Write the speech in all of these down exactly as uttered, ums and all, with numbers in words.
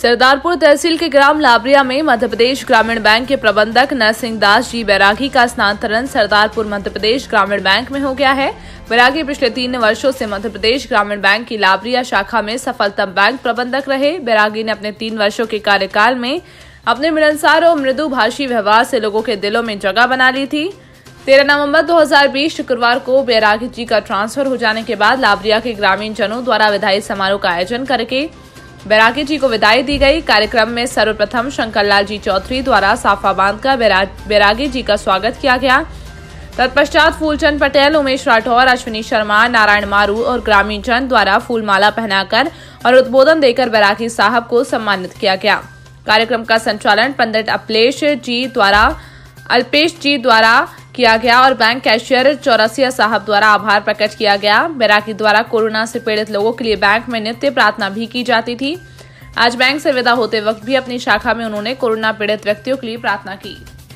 सरदारपुर तहसील के ग्राम लाबरिया में मध्य प्रदेश ग्रामीण बैंक के प्रबंधक नरसिंह दास जी बैरागी का स्थानांतरण सरदारपुर मध्य प्रदेश ग्रामीण बैंक में हो गया है। बैरागी पिछले तीन वर्षों से मध्य प्रदेश ग्रामीण बैंक की लाबरिया शाखा में सफलतम बैंक प्रबंधक रहे। बैरागी ने अपने तीन वर्षों के कार्यकाल में अपने मिलनसार और मृदु भाषी व्यवहार से लोगों के दिलों में जगह बना ली थी। तेरह नवंबर दो हज़ार बीस शुक्रवार को बैरागी जी का ट्रांसफर हो जाने के बाद लाबरिया के ग्रामीण जनों द्वारा विदाई समारोह का आयोजन करके बैरागी जी को विदाई दी गई। कार्यक्रम में सर्वप्रथम शंकरलाल जी चौधरी द्वारा साफा बांधकर बैरागी जी का स्वागत किया गया। तत्पश्चात फूलचंद पटेल, उमेश राठौर, अश्विनी शर्मा, नारायण मारू और ग्रामीण जन द्वारा फूलमाला पहनाकर और उद्बोधन देकर बैरागी साहब को सम्मानित किया गया। कार्यक्रम का संचालन पंडित अल्पेश जी द्वारा अल्पेश जी द्वारा किया गया और बैंक कैशियर चौरसिया साहब द्वारा आभार प्रकट किया गया। बैरागी द्वारा कोरोना से पीड़ित लोगों के लिए बैंक में नित्य प्रार्थना भी की जाती थी। आज बैंक से विदा होते वक्त भी अपनी शाखा में उन्होंने कोरोना पीड़ित व्यक्तियों के लिए प्रार्थना की।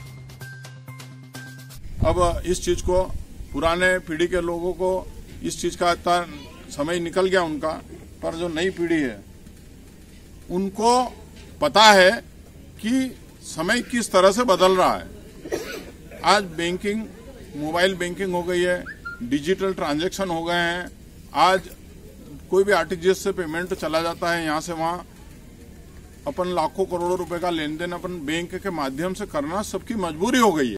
अब इस चीज को पुराने पीढ़ी के लोगों को इस चीज का इतना समय निकल गया उनका, पर जो नई पीढ़ी है उनको पता है कि समय किस तरह से बदल रहा है। आज बैंकिंग, मोबाइल बैंकिंग हो गई है, डिजिटल ट्रांजैक्शन हो गए हैं। आज कोई भी आरटीजीएस से पेमेंट चला जाता है यहाँ से वहाँ। अपन लाखों करोड़ों रुपए का लेन देन अपन बैंक के माध्यम से करना सबकी मजबूरी हो गई है।